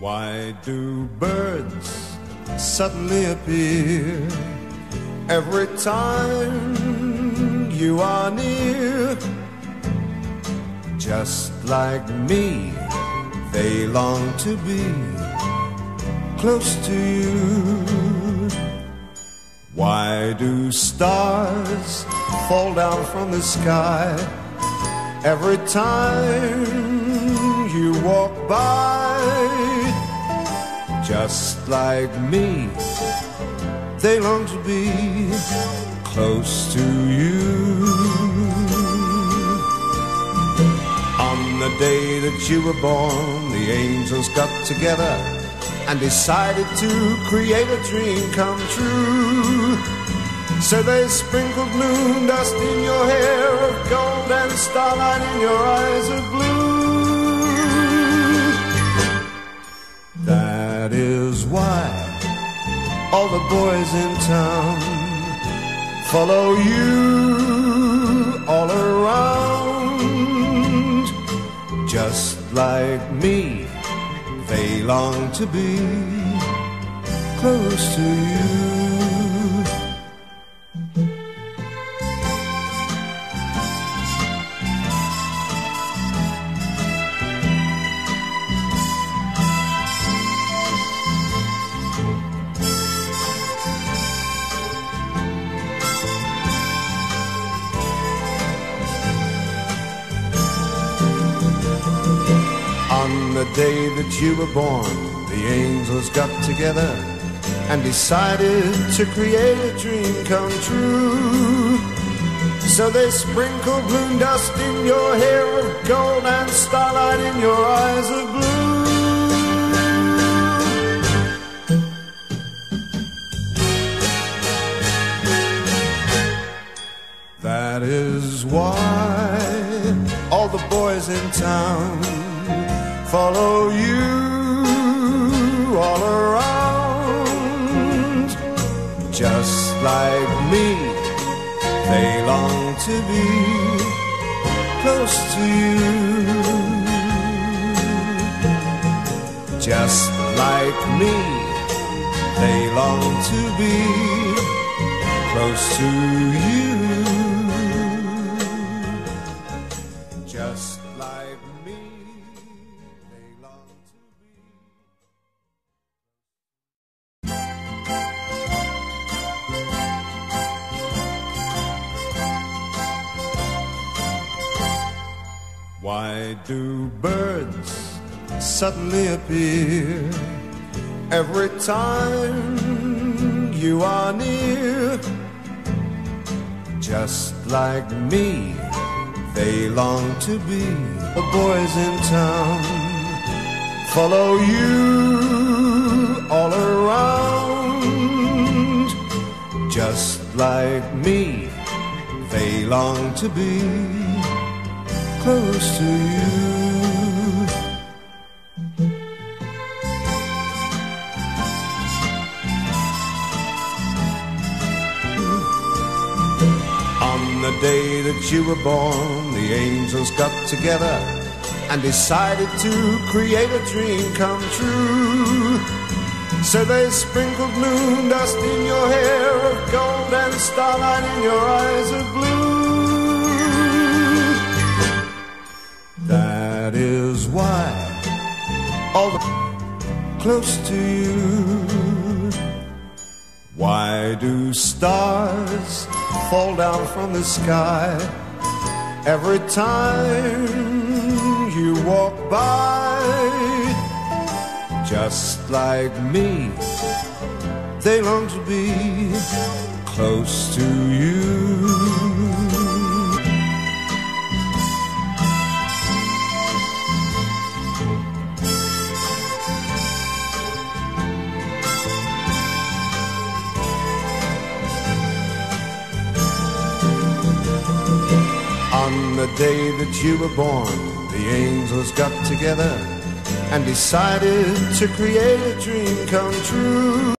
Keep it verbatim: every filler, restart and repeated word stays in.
Why do birds suddenly appear every time you are near? Just like me, they long to be close to you. Why do stars fall down from the sky every time you walk by? Just like me, they long to be close to you. On the day that you were born, the angels got together and decided to create a dream come true. So they sprinkled moon dust in your hair of gold and starlight in your eyes of blue. That is why all the boys in town follow you all around. Just like me, they long to be close to you. On the day that you were born, the angels got together and decided to create a dream come true. So they sprinkled moon dust in your hair of gold and starlight in your eyes of blue. That is why all the boys in town follow you all around. Just like me, they long to be close to you. Just like me, they long to be close to you. Just like me. Why do birds suddenly appear every time you are near? Just like me, they long to be. The boys in town follow you all around. Just like me, they long to be close to you. On the day that you were born, the angels got together and decided to create a dream come true. So they sprinkled moon dust in your hair of gold and starlight in your eyes of blue. That is why all the close to you. Why do stars fall down from the sky every time you walk by? Just like me, they long to be close to you. On the day that you were born, the angels got together and decided to create a dream come true.